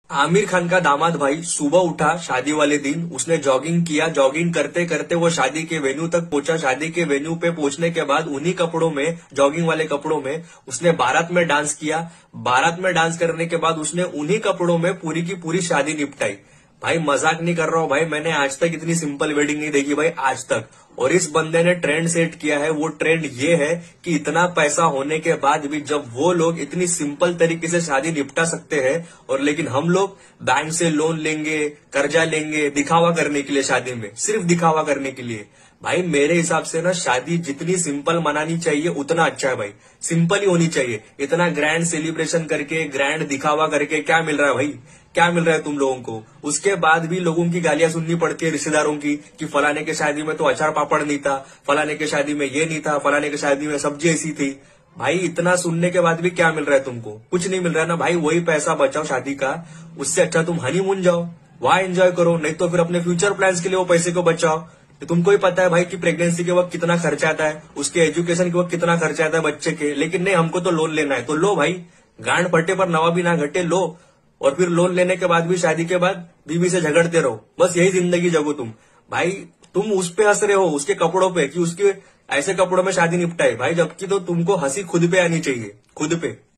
आमिर खान का दामाद भाई सुबह उठा शादी वाले दिन, उसने जॉगिंग किया, जॉगिंग करते करते वो शादी के वेन्यू तक पहुंचा। शादी के वेन्यू पे पहुंचने के बाद उन्हीं कपड़ों में, जॉगिंग वाले कपड़ों में उसने बारात में डांस किया। बारात में डांस करने के बाद उसने उन्हीं कपड़ों में पूरी की पूरी शादी निपटाई। भाई मजाक नहीं कर रहा हूं भाई, मैंने आज तक इतनी सिंपल वेडिंग नहीं देखी भाई, आज तक। और इस बंदे ने ट्रेंड सेट किया है। वो ट्रेंड ये है कि इतना पैसा होने के बाद भी जब वो लोग इतनी सिंपल तरीके से शादी निपटा सकते हैं, और लेकिन हम लोग बैंक से लोन लेंगे, कर्जा लेंगे दिखावा करने के लिए, शादी में सिर्फ दिखावा करने के लिए। भाई मेरे हिसाब से ना शादी जितनी सिंपल मनानी चाहिए उतना अच्छा है भाई, सिंपल ही होनी चाहिए। इतना ग्रैंड सेलिब्रेशन करके, ग्रैंड दिखावा करके क्या मिल रहा है भाई, क्या मिल रहा है तुम लोगों को? उसके बाद भी लोगों की गालियां सुननी पड़ती है, रिश्तेदारों की, कि फलाने के शादी में तो अचार पापड़ नहीं था, फलाने के शादी में ये नहीं था, फलाने के शादी में सब्जी ऐसी थी। भाई इतना सुनने के बाद भी क्या मिल रहा है तुमको? कुछ नहीं मिल रहा है ना भाई। वही पैसा बचाओ शादी का, उससे अच्छा तुम हनीमून जाओ, वहां एंजॉय करो। नहीं तो फिर अपने फ्यूचर प्लान्स के लिए वो पैसे को बचाओ। तुमको ही पता है भाई कि प्रेगनेंसी के वक्त कितना खर्चा आता है, उसके एजुकेशन के वक्त कितना खर्चा आता है बच्चे के। लेकिन नहीं, हमको तो लोन लेना है, तो लो भाई, गांड फटे पर नवा भी ना घटे, लो। और फिर लोन लेने के बाद भी शादी के बाद बीवी से झगड़ते रहो, बस यही जिंदगी जगो तुम। भाई तुम उस पे हंस रहे हो, उसके कपड़ों पे, कि उसके ऐसे कपड़ों में शादी निपटाए भाई, जबकि तो तुमको हंसी खुद पे आनी चाहिए, खुद पे।